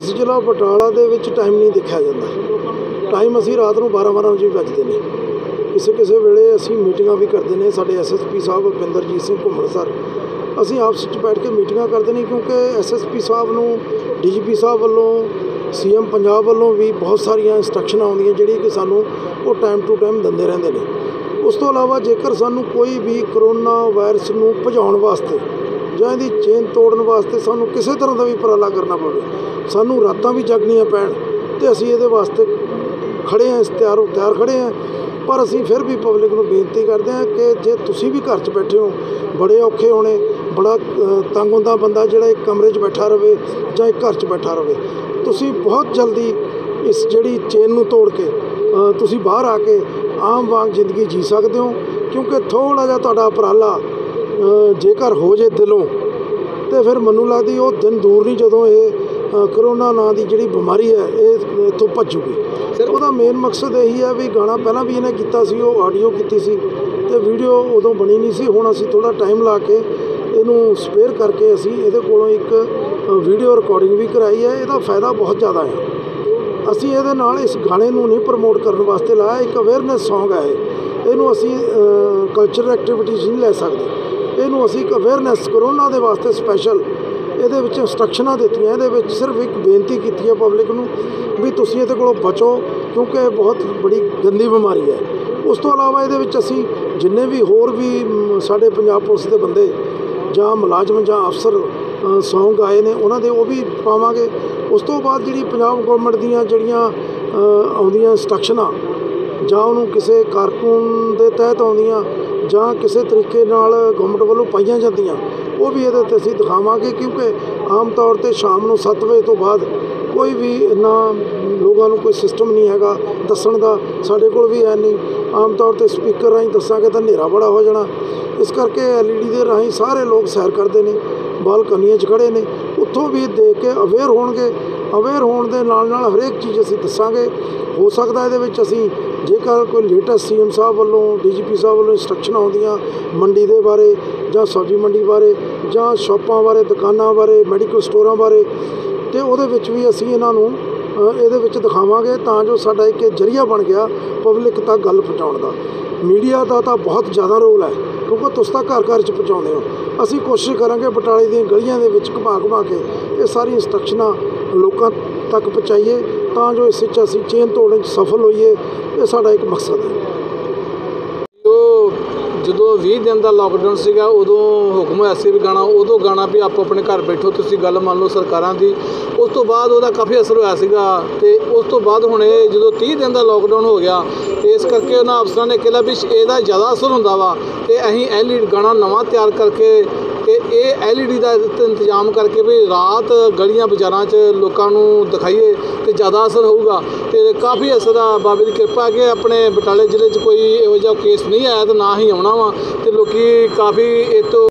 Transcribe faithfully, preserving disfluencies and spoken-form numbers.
इस जिला बटाला दे which time नहीं देखा जाता। टाइम असी रात को बारह बारह बजे बजते हैं। किसी किसी वेले असी मीटिंगां भी करते हैं। साडे एस एस पी साहब बिंदरजीत सिंह घुम्मण सर असी आपस में बैठ के मीटिंगां करते हैं, क्योंकि एस एस पी साहब नूं डी जी पी साहब वालों सी एम पंजाब वालों भी बहुत सारिया इंस्ट्रक्शन आउंदियां जिहड़ियां कि सानूं वो टाइम टू टाइम दिंदे रहिंदे ने। उस तो इलावा जेकर सानूं कोई भी करोना वायरस नूं भजाउण वास्ते जां इहदी चेन तोड़न वास्ते सानूं किसी तरह का भी उपराला करना पवे, सानूं रातां भी जगनियां पैण ते असीं इहदे वास्ते खड़े हैं, तैयार तैयार खड़े हैं। पर असीं फिर भी पब्लिक नूं बेनती करते हैं कि जे तुसीं भी घर च बैठे हो, बड़े औखे होने, बड़ा तंग हुंदा बंदा जिहड़ा एक कमरे च बैठा रहे जां एक घर च बैठा रहे, तुसीं बहुत जल्दी इस जिहड़ी चेन नूं तोड़ के तुसीं बाहर आके आम वांग जिंदगी जी सकते हो। क्योंकि थोड़ा जिहा तुहाडा उपराला जेकर हो जे दिलों तो फिर मैनूं लगदी वो दिन दूर नहीं जदों ये करोना नां की जिहड़ी बीमारी है ये इत्थों भज्जूगी। सर उसका मेन मकसद यही है भी गाना पहला भी इन्हें किया सी, वो आडियो की सी ते वीडियो उदों बनी नहीं सी। हुण असीं थोड़ा टाइम ला के इनू स्पेयर करके असीं इहदे कोलों एक वीडियो रिकॉर्डिंग भी कराई है। इसदा फायदा बहुत ज़्यादा है। असीं इहदे नाल इस गाने नूं नहीं प्रमोट करने वास्ते लाया, एक अवेयरनेस सॉन्ग है। इनू असीं कल्चरल एक्टिविटीज़ नहीं लै सकते। इनू असीं एक अवेयरनेस करोना दे वास्ते स्पैशल ये इंस्ट्रक्शनां दित्तियां। ये सिर्फ एक बेनती की है पब्लिक नूं भी तुसीं इहदे कोलों बचो, क्योंकि बहुत बड़ी गंदी बीमारी है। उस तो इलावा ये असीं जिन्ने भी होर भी साडे पंजाब पुलिस के बंदे जां मुलाजम जां अफसर सॉन्ग आए ने उन्हां दे वो भी पावांगे। उस तो बाद जिहड़ी पंजाब गौरमेंट दीयां जिहड़ियां आउंदियां इंस्ट्रक्शनां जां उहनूं किसी कारकुन दे तहत आउंदियां जां किसी तरीके नाल गौरमेंट वालों पाईयां जांदियां वो भी ये असीं दिखावांगे। क्योंकि आम तौर पर शाम को सत्त बजे तो बाद कोई भी इन्ना लोगों को कोई सिस्टम नहीं हैगा दस्सण दा, साडे कोल भी है नहीं। आम तौर पर स्पीकर राहीं दस्सांगे तो हनेरा बड़ा हो जाना। इस करके एल ई डी के राहीं सारे लोग सैर करते हैं, बालकनियां च खड़े ने, उत्थों भी देख के अवेयर होणगे। अवेयर होण दे नाल नाल हरेक चीज़ असीं दस्सांगे। हो सकदा इहदे विच असीं जेकर कोई लेटेस्ट सी एम साहब वालों डी जी पी साहब वालों इंस्ट्रक्शन आउंदियां मंडी दे बारे जां सब्जी मंडी बारे जां शॉपां बारे, दुकानां बारे, मैडिकल स्टोरां बारे, तो उहदे विच भी असीं इन्हां नूं इहदे विच दिखावांगे तां जो साडा एक जरिया बन गया पब्लिक तक गल पहुँचाउण दा। मीडिया का तो बहुत ज़्यादा रोल है, क्योंकि तुस तां घर घर च पहुँचाउंदे हो। असीं कोशिश करांगे बटाले दी गलियां दे विच घुमा घुमा के ये सारी इंस्ट्रक्शनां लोकां तक पहुँचाइए तां जो इस विच असीं चेन तोड़न च सफल होईए। ये साडा एक मकसद है। ਜਦੋਂ ਵੀਹ ਦਿਨ ਦਾ ਲੌਕਡਾਊਨ ਸੀਗਾ ਉਦੋਂ ਹੁਕਮ ਹੋਇਆ ਸੀ ਵੀ ਗਾਣਾ ਉਦੋਂ ਗਾਣਾ ਵੀ ਆਪੋ ਆਪਣੇ ਘਰ ਬੈਠੋ, ਤੁਸੀਂ ਗੱਲ ਮੰਨ ਲਓ ਸਰਕਾਰਾਂ ਦੀ। ਉਸ ਤੋਂ ਬਾਅਦ ਉਹਦਾ ਕਾਫੀ ਅਸਰ ਹੋਇਆ ਸੀਗਾ ਤੇ ਉਸ ਤੋਂ ਬਾਅਦ ਹੁਣ ਇਹ ਜਦੋਂ ਤੀਹ ਦਿਨ ਦਾ ਲੌਕਡਾਊਨ ਹੋ ਗਿਆ ਤੇ ਇਸ ਕਰਕੇ ਉਹਨਾਂ ਅਫਸਰਾਂ ਨੇ ਕਿਹਾ ਵੀ ਇਹਦਾ ਜ਼ਿਆਦਾ ਅਸਰ ਹੁੰਦਾ ਵਾ ਤੇ ਅਸੀਂ ਐਲ ਈ ਡੀ ਗਾਣਾ ਨਵਾਂ ਤਿਆਰ ਕਰਕੇ ਤੇ ਇਹ ਐਲ ਈ ਡੀ ਦਾ ਇੰਤਜ਼ਾਮ ਕਰਕੇ ਵੀ ਰਾਤ ਗਲੀਆਂ ਬਾਜ਼ਾਰਾਂ 'ਚ ਲੋਕਾਂ ਨੂੰ ਦਿਖਾਈਏ ਤੇ ਜ਼ਿਆਦਾ ਅਸਰ ਹੋਊਗਾ। ਤੇ ਕਾਫੀ ਅਸਰ ਆ, ਬਾਬੇ ਦੀ ਕਿਰਪਾ ਕਿ ਆਪਣੇ ਬਟਾਲੇ ਜ਼ਿਲ੍ਹੇ 'ਚ ਕੋਈ ਇਹੋ ਜਿਹਾ ਕੇਸ ਨਹੀਂ ਆਇਆ ਤੇ ਨਾ ਹੀ ਆਉਣਾ ਵਾ ਤੇ ਲੋਕੀ ਕਾਫੀ ਇਹ ਤੋਂ